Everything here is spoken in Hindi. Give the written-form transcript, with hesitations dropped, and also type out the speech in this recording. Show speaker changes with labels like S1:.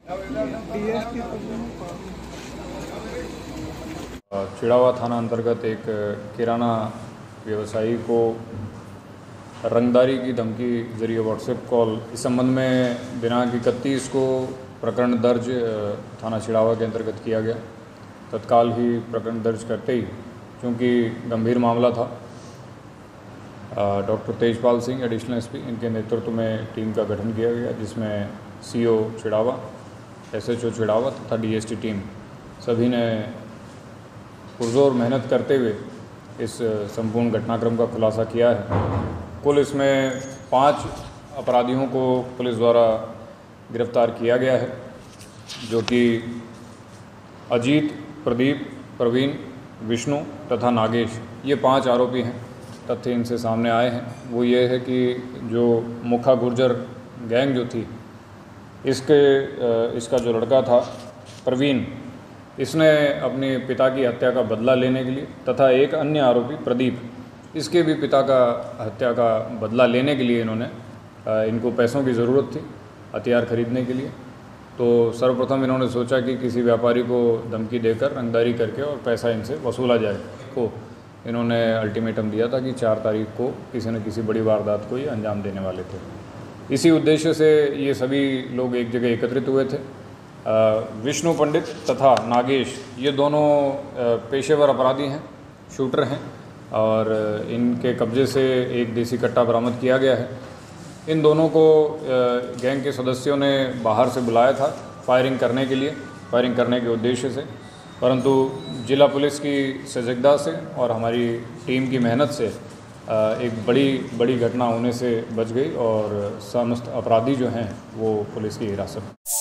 S1: चिड़ावा थाना अंतर्गत एक किराना व्यवसायी को रंगदारी की धमकी जरिए व्हाट्सएप कॉल, इस संबंध में दिनांक 31 को प्रकरण दर्ज थाना चिड़ावा के अंतर्गत किया गया। तत्काल ही प्रकरण दर्ज करते ही, चूँकि गंभीर मामला था, doctor Tejpal Singh additional SP इनके नेतृत्व में टीम का गठन किया गया, जिसमें सीओ चिड़ावा, एसएचओ चिड़ावा तथा डीएसटी टीम सभी ने पुरजोर मेहनत करते हुए इस संपूर्ण घटनाक्रम का खुलासा किया है। कुल इसमें 5 अपराधियों को पुलिस द्वारा गिरफ्तार किया गया है, जो कि अजीत, प्रदीप, प्रवीण, विष्णु तथा नागेश, ये 5 आरोपी हैं। तथ्य इनसे सामने आए हैं वो ये है कि जो मुखा गुर्जर गैंग जो थी, इसका जो लड़का था प्रवीण, इसने अपने पिता की हत्या का बदला लेने के लिए, तथा एक अन्य आरोपी प्रदीप, इसके भी पिता का हत्या का बदला लेने के लिए इनको पैसों की ज़रूरत थी हथियार खरीदने के लिए। तो सर्वप्रथम इन्होंने सोचा कि किसी व्यापारी को धमकी देकर रंगदारी करके और पैसा इनसे वसूला जाए। को इन्होंने अल्टीमेटम दिया था कि 4 तारीख को किसी न किसी बड़ी वारदात को ये अंजाम देने वाले थे। इसी उद्देश्य से ये सभी लोग एक जगह एकत्रित हुए थे। विष्णु पंडित तथा नागेश, ये दोनों पेशेवर अपराधी हैं, शूटर हैं, और इनके कब्जे से एक देसी कट्टा बरामद किया गया है। इन दोनों को गैंग के सदस्यों ने बाहर से बुलाया था फायरिंग करने के लिए, फायरिंग करने के उद्देश्य से, परंतु जिला पुलिस की सजगता से और हमारी टीम की मेहनत से एक बड़ी घटना होने से बच गई और समस्त अपराधी जो हैं वो पुलिस की हिरासत।